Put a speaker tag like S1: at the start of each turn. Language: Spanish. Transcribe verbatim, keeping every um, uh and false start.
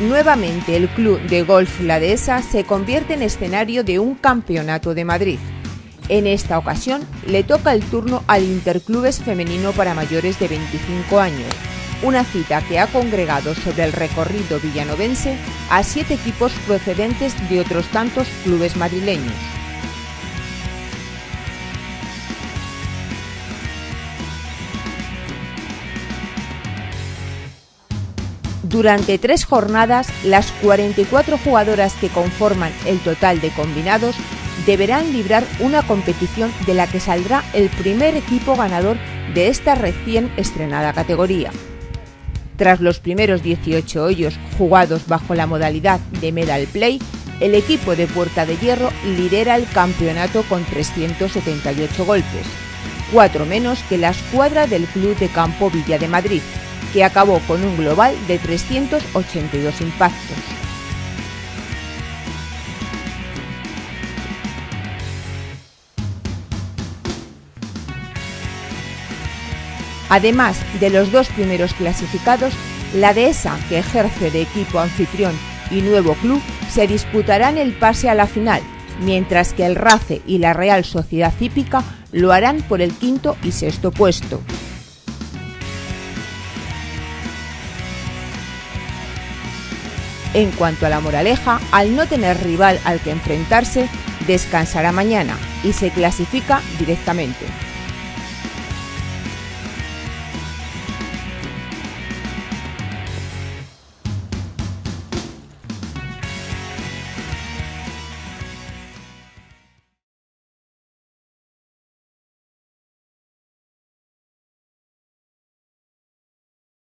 S1: Nuevamente el Club de Golf La Dehesa se convierte en escenario de un campeonato de Madrid. En esta ocasión le toca el turno al Interclubes femenino para mayores de veinticinco años, una cita que ha congregado sobre el recorrido villanovense a siete equipos procedentes de otros tantos clubes madrileños. Durante tres jornadas, las cuarenta y cuatro jugadoras que conforman el total de combinados deberán librar una competición de la que saldrá el primer equipo ganador de esta recién estrenada categoría. Tras los primeros dieciocho hoyos jugados bajo la modalidad de Medal Play, el equipo de Puerta de Hierro lidera el campeonato con trescientos setenta y ocho golpes, cuatro menos que la escuadra del Club de Campo Villa de Madrid, que acabó con un global de trescientos ochenta y dos impactos. Además de los dos primeros clasificados, la Dehesa, que ejerce de equipo anfitrión, y Nuevo Club se disputarán el pase a la final, mientras que el RACE y la Real Sociedad Hípica lo harán por el quinto y sexto puesto. En cuanto a la moraleja, al no tener rival al que enfrentarse, descansará mañana y se clasifica directamente.